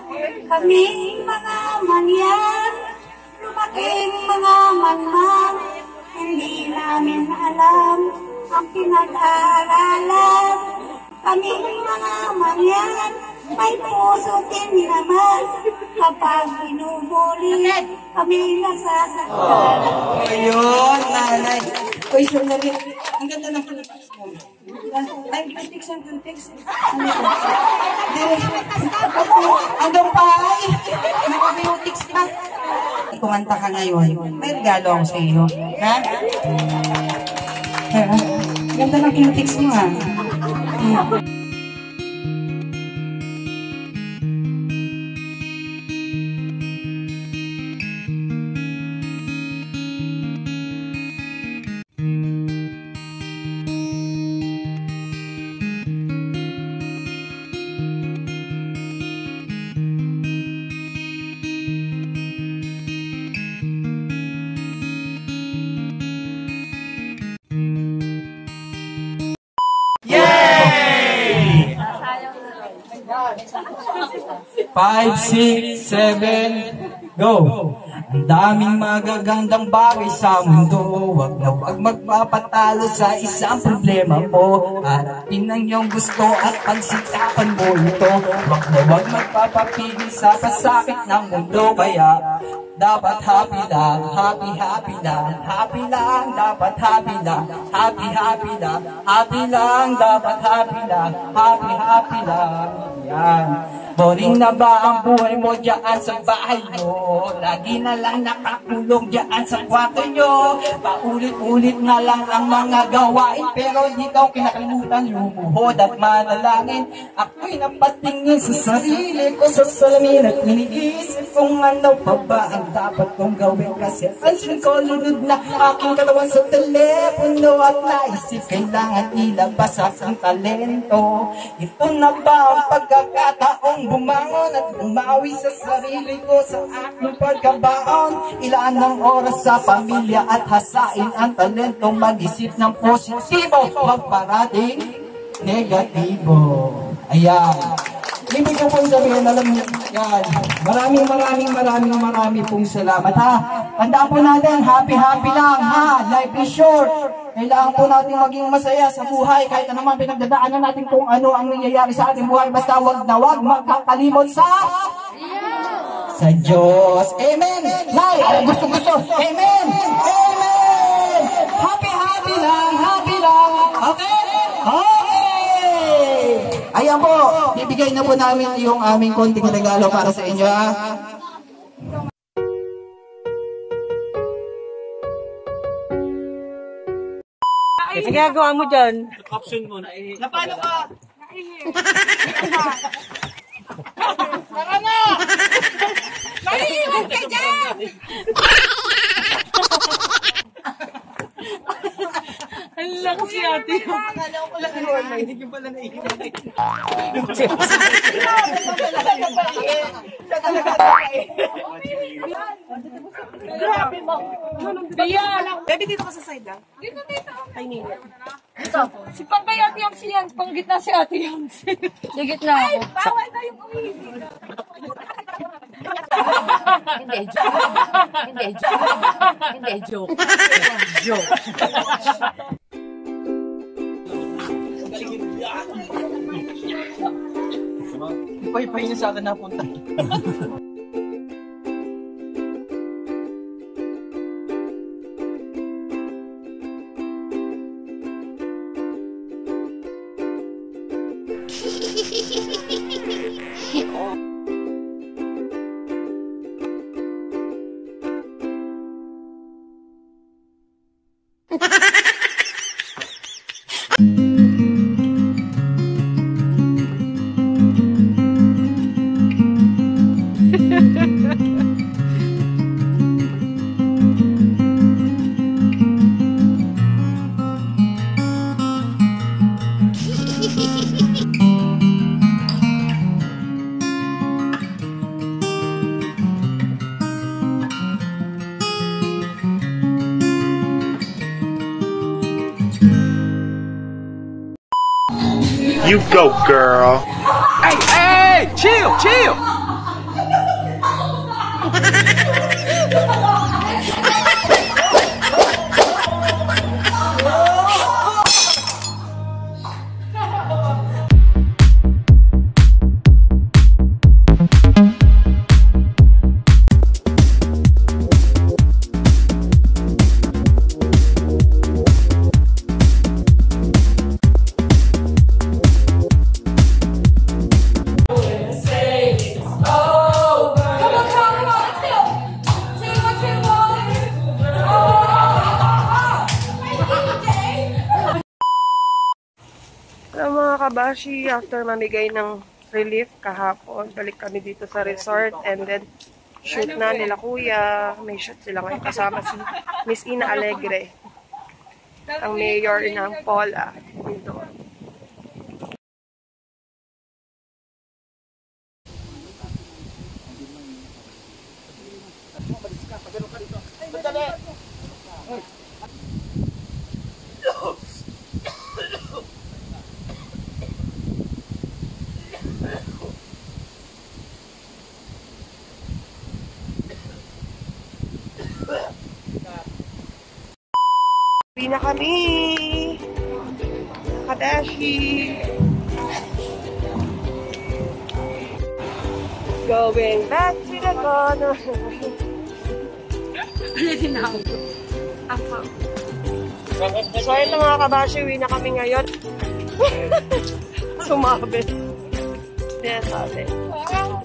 Kaming mga mangyan, lumaking mga manman, hindi namin alam ang pinag-aaralan. Kaming mga mangyan, may puso din naman, kapag binubuli, kami nasasaktan. Ayun, nanay. Uy, sure na rin. Ang ganda ng pilipas mo. Ay, critics ang critics. Andong pa ay. Naka-beautics pa. Kumanta ka ngayon. May regalo ako sa iyo. Ha? Ganda ng critics mo, ha? Yay! 5, 6, 7, go! Ang daming magagandang bagay sa mundo. Wag na wag magpapatalo sa isang problema mo. Harapin ang iyong gusto at pagsikapan mo ito. Wag na wag magpapapigil sa pasakit ng mundo. Kaya dapat happy lang, happy happy lang, happy lang, dapat happy lang, happy happy lang, happy lang, dapat happy lang, happy happy lang. Yan. Boring na ba ang buhay mo dyan sa bahay mo? Lagi na lang nakakulong dyan sa kwarto nyo. Paulit-ulit nga lang ang mga gawain, pero di ka kinakalimutan lumuhod at manalangin. Ako'y napatingin sa sarili ko sa salamin at iniisip kung ano pa ba ang dapat kong gawin. Kasi ansin ko lunod na aking katawan sa telepono at naisip kailangan ilabas aking talento. Ito na ba ang pagkakataong bumangon at bumawi sa sarili ko sa aking pagkabaon? Ilaan ng oras sa pamilya at hasain ang talentong mag-isip ng positibo, wag parating negatibo. Ayan. Ibig ko pong sabihin, alam niyo, yan. Maraming pong salamat, ha. Tandaan po natin, happy lang, ha. Life is short. Kailangan po natin maging masaya sa buhay kahit naman pinagdadaanan natin kung ano ang nangyayari sa ating buhay. Basta wag na wag magkakalimot sa Diyos. Amen. Nay, gusto. Amen. Amen. Happy lang. Okay? Okay. Ayan po, bibigay na po namin yung aming konting regalo para sa inyo, ha. Ang ginagawa mo dyan? Option mo na eh. Paano ka? Tara na! Naiiwan ka dyan! Ang lang si ate. Akala ko lang normal, hindi pala naiiwan. Grabe mo. Baby, dito ka sa side, ha? Dito. Ay, Nina. Ito. Si Pangkay Ate Yamsi yan. Pang gitna si Ate Yamsi. Sa gitna ako. Ay, bawal na yung umihi. Hindi, joke. Joke. Ipay-pay niya sa akin napunta. You go, girl. Hey, chill. kabashi, after mamigay ng relief kahapon, balik kami dito sa resort and then shoot na nila kuya. May shoot sila ngayon kasama si Miss Ina Alegre, ang mayor ng Pola. Dito. Uwi na kami! Kadashi! Going back to the corner! So ito mga kabashi, uwi na kami ngayon. Sumabi. Kaya sabi.